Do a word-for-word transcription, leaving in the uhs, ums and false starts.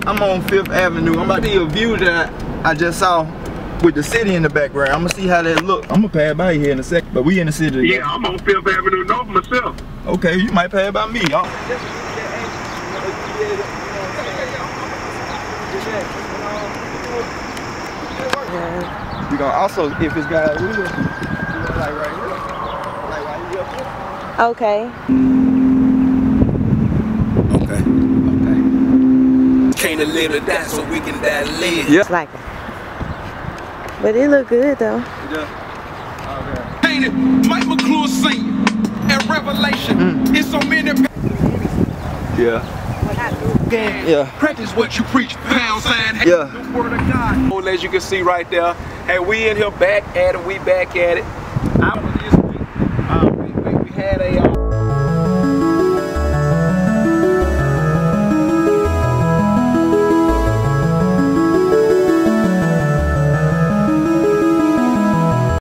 I'm on Fifth Avenue. I'm about to see a view that I just saw with the city in the background. I'm gonna see how that look. I'm gonna pass by here in a sec, but we in the city together. Yeah, I'm on Fifth Avenue North myself. Okay, you might pass by me, y'all. You gonna also, if it's got a wheel, like right here, like right here. Okay. Okay. Okay. Can't a little die so we can die live. Yeah. It's like it. But it look good though. Yeah. Okay. Ain't it? Mike McClure singing at Revelation. Mm. It's so many. Yeah. Yeah. Practice what you preach. Pound sign. Yeah. The word of God. Well, as you can see right there, hey, we in here back at it. We back at it. I was this week. Um, we, we, we had a